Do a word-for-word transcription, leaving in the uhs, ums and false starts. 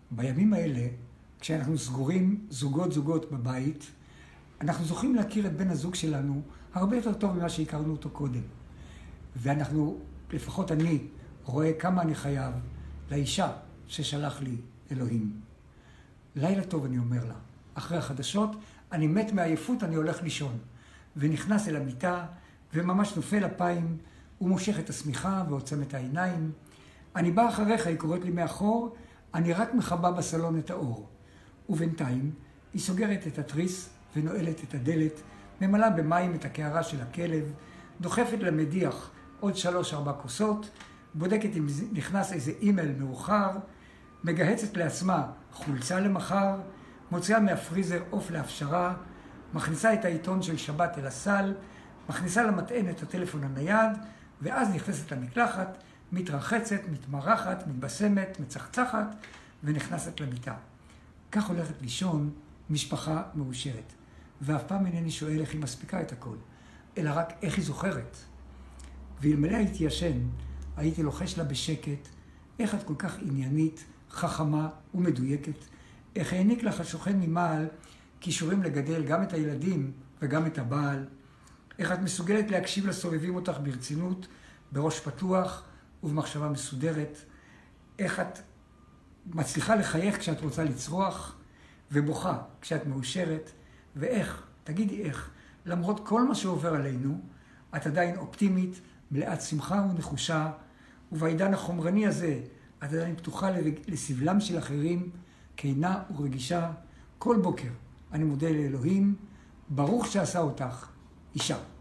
בימים האלה, כשאנחנו סגורים זוגות זוגות בבית, אנחנו זוכים להכיר את בן הזוג שלנו הרבה יותר טוב ממה שהכרנו אותו קודם. ואנחנו, לפחות אני, רואה כמה אני חייב לאישה ששלח לי אלוהים. לילה טוב, אני אומר לה. אחרי החדשות, אני מת מעייפות, אני הולך לישון. ונכנס אל המיטה, וממש נופל אפיים, הוא מושך את השמיכה ועוצם את העיניים. אני בא אחריך, היא קוראת לי מאחור, אני רק מכבה בסלון את האור. ובינתיים, היא סוגרת את התריס ונועלת את הדלת, ממלאה במים את הקערה של הכלב, דוחפת למדיח עוד שלוש ארבע כוסות, בודקת אם נכנס איזה אימייל מאוחר, מגהצת לעצמה חולצה למחר, מוציאה מהפריזר עוף להפשרה, מכניסה את העיתון של שבת אל הסל, מכניסה למטען את הטלפון הנייד, ואז נכנסת למקלחת, מתרחצת, מתמרחת, מתבשמת, מצחצחת, ונכנסת למיטה. כך הולכת לישון משפחה מאושרת. ואף פעם אינני שואל איך היא מספיקה את הכל, אלא רק איך היא זוכרת. ואלמלא הייתי ישן, הייתי לוחש לה בשקט, איך את כל כך עניינית, חכמה ומדויקת, איך העניק לך השוכן ממעל כישורים לגדל גם את הילדים וגם את הבעל, איך את מסוגלת להקשיב לסובבים אותך ברצינות, בראש פתוח ובמחשבה מסודרת, איך את מצליחה לחייך כשאת רוצה לצרוח, ובוכה כשאת מאושרת, ואיך, תגידי איך, למרות כל מה שעובר עלינו, את עדיין אופטימית, מלאת שמחה ונחושה, ובעידן החומרני הזה, את עדיין פתוחה לסבלם של אחרים, כנה ורגישה. כל בוקר אני מודה לאלוהים, ברוך שעשה אותך אישה.